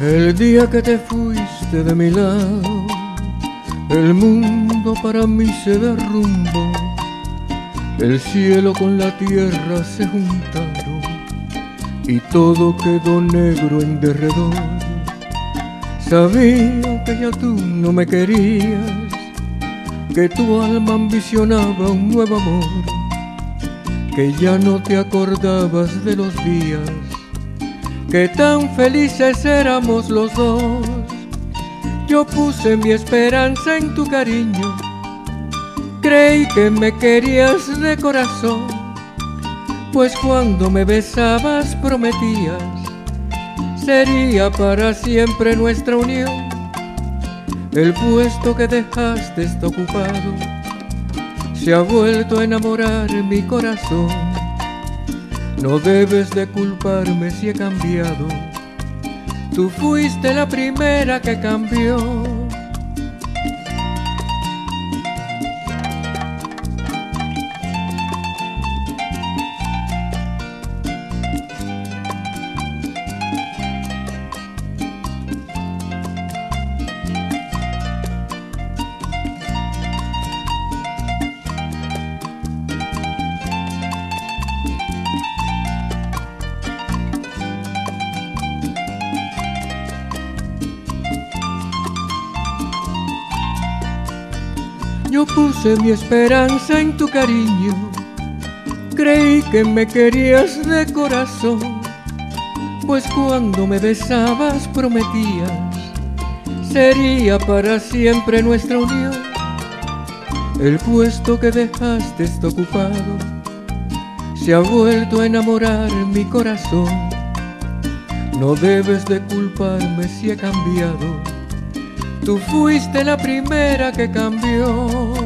El día que te fuiste de mi lado, el mundo para mí se derrumbó. El cielo con la tierra se juntaron y todo quedó negro en derredor. Sabía que ya tú no me querías, que tu alma ambicionaba un nuevo amor, que ya no te acordabas de los días que tan felices éramos los dos. Yo puse mi esperanza en tu cariño, creí que me querías de corazón, pues cuando me besabas prometías sería para siempre nuestra unión. El puesto que dejaste está ocupado, se ha vuelto a enamorar mi corazón. No debes de culparme si he cambiado, tú fuiste la primera que cambió. Yo puse mi esperanza en tu cariño, creí que me querías de corazón, pues cuando me besabas prometías sería para siempre nuestra unión. El puesto que dejaste está ocupado, se ha vuelto a enamorar mi corazón. No debes de culparme si he cambiado, tú fuiste la primera que cambió.